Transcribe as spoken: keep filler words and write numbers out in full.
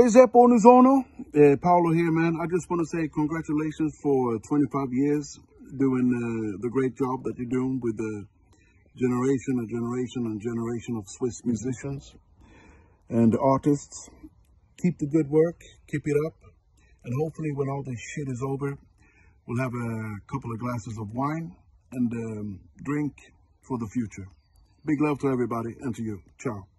Jahre UNISONO, uh, Paulo here, man. I just want to say congratulations for twenty-five years doing uh, the great job that you're doing with the generation, a generation, and generation of Swiss musicians and artists. Keep the good work, keep it up, and hopefully when all this shit is over, we'll have a couple of glasses of wine and um, drink for the future. Big love to everybody and to you. Ciao.